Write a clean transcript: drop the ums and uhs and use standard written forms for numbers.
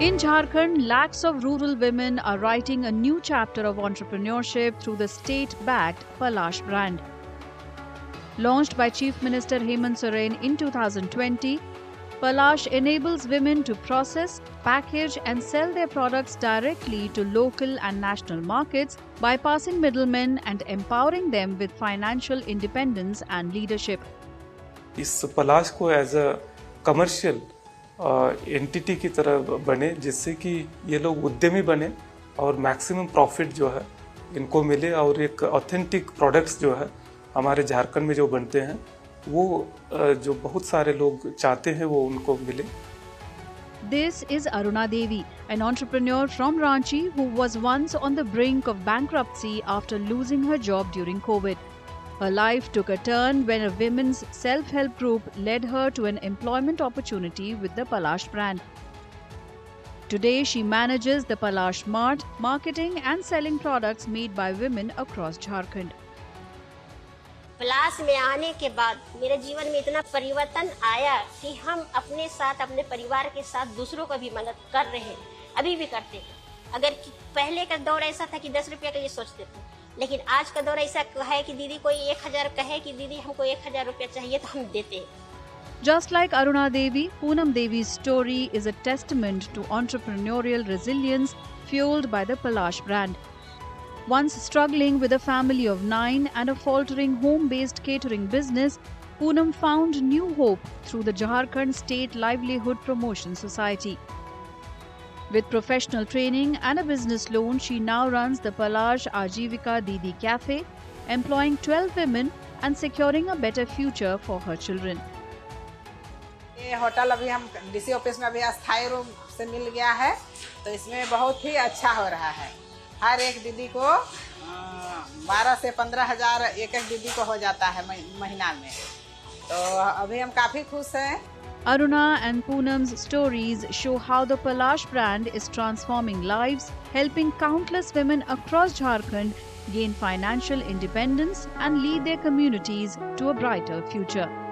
In Jharkhand, lakhs of rural women are writing a new chapter of entrepreneurship through the state-backed Palash brand. Launched by Chief Minister Hemant Soren in 2020, Palash enables women to process, package and sell their products directly to local and national markets, bypassing middlemen and empowering them with financial independence and leadership. इस पलाश को as a commercial entity की तरह बने, जिससे कि ये लोग उद्यमी बने और मैक्सिमम प्रॉफिट जो है इनको मिले और एक ऑथेंटिक प्रोडक्ट्स जो है हमारे झारखंड में जो बनते हैं वो जो बहुत सारे लोग चाहते हैं वो उनको मिले. This is Aruna Devi, an entrepreneur from Ranchi who was once on the brink of bankruptcy after losing her job during COVID. Her life took a turn when a women's self-help group led her to an employment opportunity with the Palash brand. Today, she manages the Palash Mart, marketing and selling products made by women across Jharkhand. पलाश में आने के बाद मेरे जीवन में इतना परिवर्तन आया कि हम अपने साथ, अपने परिवार के साथ दूसरों को भी मदद कर रहे हैं, अभी भी करते हैं. अगर पहले का दौर ऐसा था कि 10 रुपये का ये सोचते थे, लेकिन आज का दौर ऐसा है कि दीदी कोई 1000 कहे कि दीदी हमको 1000 रुपया चाहिए तो हम देते हैं. Just like Aruna Devi, Poonam Devi's story is a testament to entrepreneurial resilience fueled by the Palash brand. Once struggling with a family of 9 and a faltering home-based catering business, Poonam found new hope through the Jharkhand State Livelihood Promotion Society. With professional training and a business loan, she now runs the Palash Ajivika Didi Cafe, employing 12 women and securing a better future for her children. ये hotel अभी हम DC office में अभी अस्थायी room से मिल गया है, तो इसमें बहुत ही अच्छा हो रहा है. हर एक दीदी को 12 से 15 हज़ार एक दीदी को हो जाता है महीना में, तो अभी हम काफ़ी खुश हैं. Aruna and Poonam's stories show how the Palash brand is transforming lives, helping countless women across Jharkhand gain financial independence and lead their communities to a brighter future.